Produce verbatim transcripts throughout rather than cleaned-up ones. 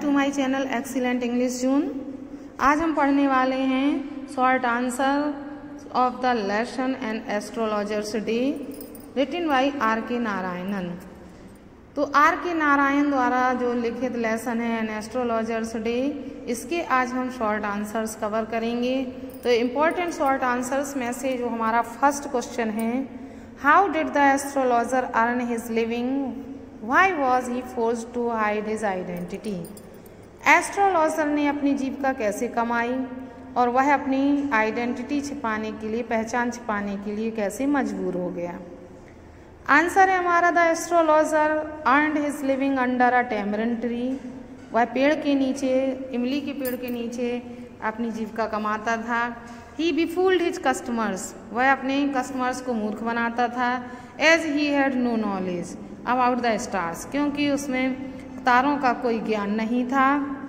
To my channel excellent English June. आज हम पढ़ने वाले हैं short answer of the lesson and astrologer's day written by R K Narayanan. तो आर के नारायण द्वारा जो लिखित लेसन है एंड एस्ट्रोलॉजर्स डे, इसके आज हम शॉर्ट आंसर्स कवर करेंगे। तो इम्पोर्टेंट शॉर्ट आंसर्स में से जो हमारा फर्स्ट क्वेश्चन है, how did the astrologer earn his living, why was he forced to hide his identity. Astrologer ने अपनी जीविका कैसे कमाई और वह अपनी आइडेंटिटी छिपाने के लिए, पहचान छिपाने के लिए कैसे मजबूर हो गया। आंसर है हमारा, the astrologer earned his living under a tamarind tree. वह पेड़ के नीचे, इमली के पेड़ के नीचे अपनी जीविका कमाता था। ही बिफूल्ड हिज कस्टमर्स, वह अपने कस्टमर्स को मूर्ख बनाता था। As he had no knowledge about the stars, क्योंकि उसमें तारों का कोई ज्ञान नहीं था।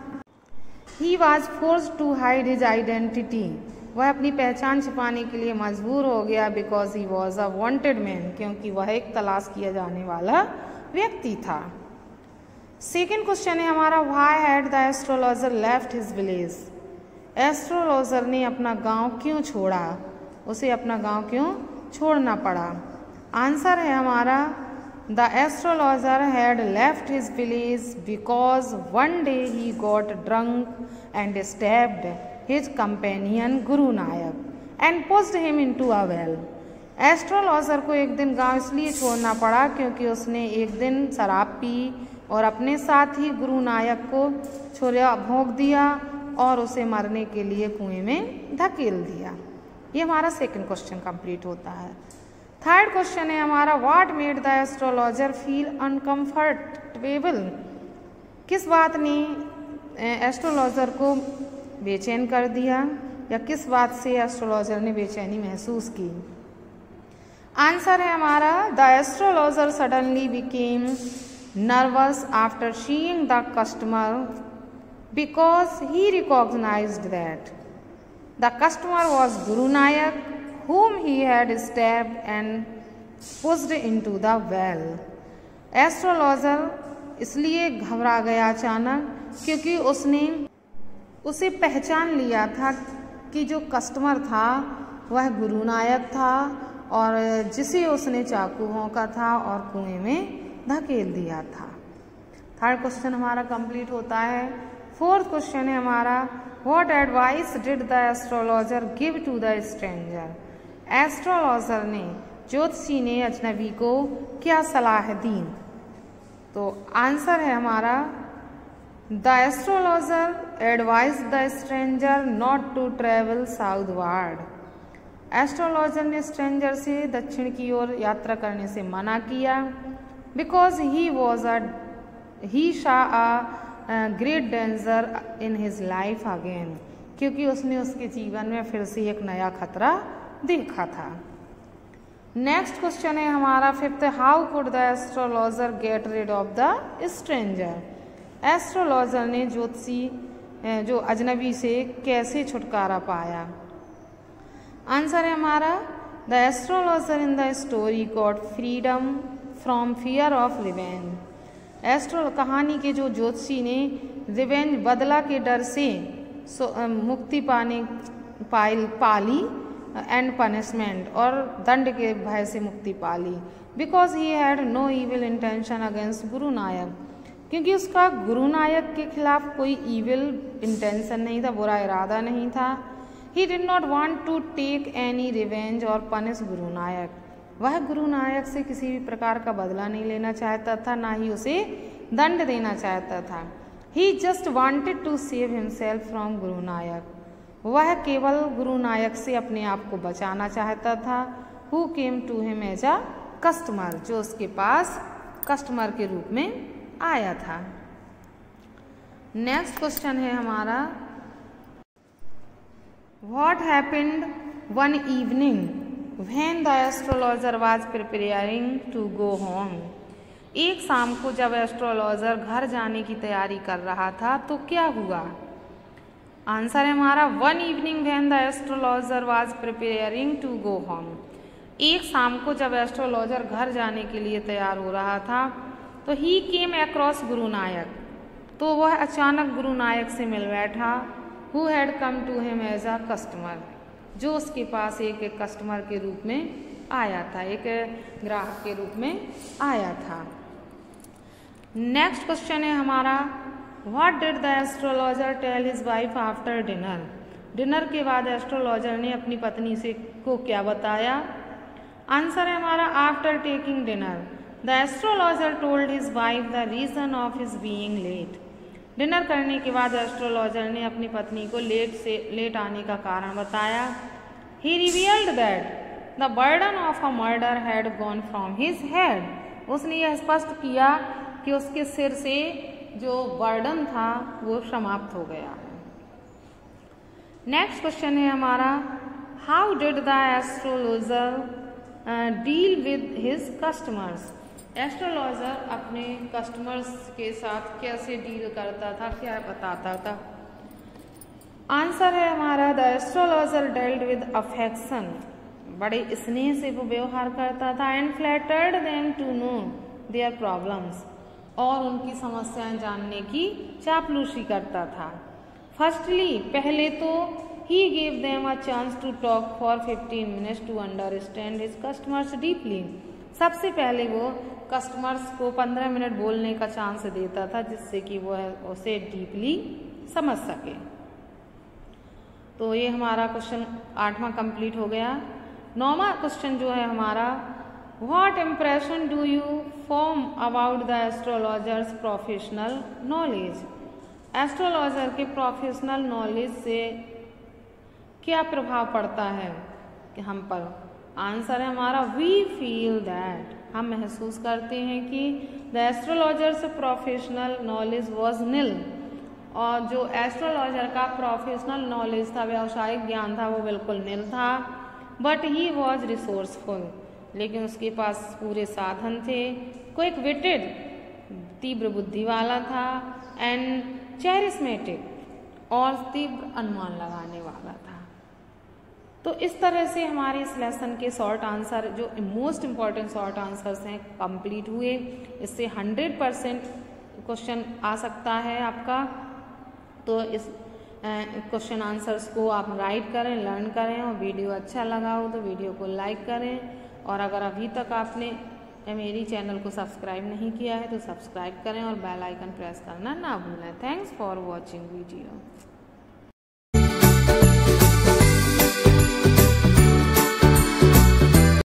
He was forced to hide his identity, वह अपनी पहचान छिपाने के लिए मजबूर हो गया। Because he was a wanted man, क्योंकि वह एक तलाश किया जाने वाला व्यक्ति था। सेकेंड क्वेश्चन है हमारा, why had the astrologer left his village. Astrologer ने अपना गांव क्यों छोड़ा, उसे अपना गांव क्यों छोड़ना पड़ा। आंसर है हमारा, the astrologer had left his village because one day he got drunk and stabbed his companion Guru Nayak and pushed him into a well. Astrologer को एक दिन गांव इसलिए छोड़ना पड़ा क्योंकि उसने एक दिन शराब पी और अपने साथ ही गुरु नायक को छोड़ा, भोंक दिया और उसे मरने के लिए कुएं में धकेल दिया। ये हमारा सेकंड क्वेश्चन कंप्लीट होता है। थर्ड क्वेश्चन है हमारा, what made the astrologer feel uncomfortable. किस बात ने एस्ट्रोलॉजर को बेचैन कर दिया, या किस बात से एस्ट्रोलॉजर ने बेचैनी महसूस की। आंसर है हमारा, the astrologer suddenly became nervous after seeing the customer because he recognised that the customer was Guru Nayak whom he had stabbed and pushed into the well। Astrologer इसलिए घबरा गया अचानक क्योंकि उसने उसे पहचान लिया था कि जो कस्टमर था वह गुरु नायक था और जिसे उसने चाकू भोंका था और कुएं में धकेल दिया था। थर्ड क्वेश्चन हमारा कंप्लीट होता है। फोर्थ क्वेश्चन है हमारा, what advice did the astrologer give to the stranger. Astrologer ने, ज्योतिषी ने अजनबी को क्या सलाह दी। तो आंसर है हमारा, the astrologer advise the stranger not to travel southward. Astrologer ने स्ट्रेंजर से दक्षिण की ओर यात्रा करने से मना किया। Because he was a he saw a great danger in his life again, क्योंकि उसने उसके जीवन में फिर से एक नया खतरा देखा था। नेक्स्ट क्वेश्चन है हमारा fifth, how could the astrologer get rid of the stranger. Astrologer ने ज्योतिषी जो अजनबी से कैसे छुटकारा पाया। आंसर है हमारा, the astrologer in the story got freedom from fear of revenge. Astro कहानी के जो ज्योतिषी ने रिवेंज, बदला के डर से मुक्ति पाने पाई पाली एंड पनिशमेंट, और दंड के भय से मुक्ति पाली। Because he had no evil intention against Guru Nayak, क्योंकि उसका गुरु नायक के खिलाफ कोई इविल इंटेंशन नहीं था, बुरा इरादा नहीं था। He did not want to take any revenge और पनिश गुरु नायक, वह गुरु नायक से किसी भी प्रकार का बदला नहीं लेना चाहता था, ना ही उसे दंड देना चाहता था। He just wanted to save himself from Guru Nayak, वह केवल गुरु नायक से अपने आप को बचाना चाहता था। Who came to him as a customer, जो उसके पास कस्टमर के रूप में आया था। नेक्स्ट क्वेश्चन है हमारा, what happened one evening when the astrologer was preparing to go home. एक शाम को जब एस्ट्रोलॉजर घर जाने की तैयारी कर रहा था तो क्या हुआ। आंसर है हमारा, one evening when the astrologer was preparing to go home. एक शाम को जब एस्ट्रोलॉजर घर जाने के लिए तैयार हो रहा था तो ही केम अक्रॉस गुरु नायक, तो वह अचानक गुरु नायक से मिल बैठा। Who had come to him as a customer, जो उसके पास एक, एक कस्टमर के रूप में आया था, एक ग्राहक के रूप में आया था। नेक्स्ट क्वेश्चन है हमारा, what did the astrologer tell his wife after dinner. Dinner के बाद एस्ट्रोलॉजर ने अपनी पत्नी से को क्या बताया। आंसर है हमारा, after taking dinner the astrologer told his wife the reason of his being late. Dinner करने के बाद एस्ट्रोलॉजर ने अपनी पत्नी को लेट से लेट आने का कारण बताया। He revealed that the burden of a murder had gone from his head. उसने यह स्पष्ट किया कि उसके सिर से जो बर्डन था वो समाप्त हो गया है। नेक्स्ट क्वेश्चन है हमारा, how did the astrologer deal with his customers. Astrologer अपने कस्टमर्स के साथ कैसे डील करता था, क्या बताता था। आंसर है हमारा, the astrologer dealt with affection, बड़े स्नेह से वो व्यवहार करता था। And flattered them to know their problems, और उनकी समस्याएं जानने की चापलूसी करता था। फर्स्टली, पहले तो he gave them a chance to talk for fifteen minutes to understand his customers deeply. सबसे पहले वो कस्टमर्स को पंद्रह मिनट बोलने का चांस देता था, जिससे कि वो उसे डीपली समझ सके। तो ये हमारा क्वेश्चन आठवां कंप्लीट हो गया। नौवां क्वेश्चन जो है हमारा, what impression do you form about the astrologer's professional knowledge. Astrologer के प्रोफेशनल नॉलेज से क्या प्रभाव पड़ता है कि हम पर। आंसर है हमारा, वी फील दैट, हम महसूस करते हैं कि the astrologer's professional knowledge was nil, और जो एस्ट्रोलॉजर का प्रोफेशनल नॉलेज था, व्यावसायिक ज्ञान था, वो बिल्कुल निल था। बट ही वॉज रिसोर्सफुल, लेकिन उसके पास पूरे साधन थे। क्विक विटेड, तीव्र बुद्धि वाला था। एंड चैरिस्मेटिक, और तीव्र अनुमान लगाने वाला था। तो इस तरह से हमारे इस लेसन के शॉर्ट आंसर, जो मोस्ट इम्पॉर्टेंट शॉर्ट आंसर्स हैं, कंप्लीट हुए। इससे हंड्रेड परसेंट क्वेश्चन आ सकता है आपका। तो इस क्वेश्चन आंसर्स को आप राइट करें, लर्न करें, और वीडियो अच्छा लगा हो तो वीडियो को लाइक करें। और अगर अभी तक आपने मेरी चैनल को सब्सक्राइब नहीं किया है तो सब्सक्राइब करें और बेल आइकन प्रेस करना ना भूलें। Thanks for watching video.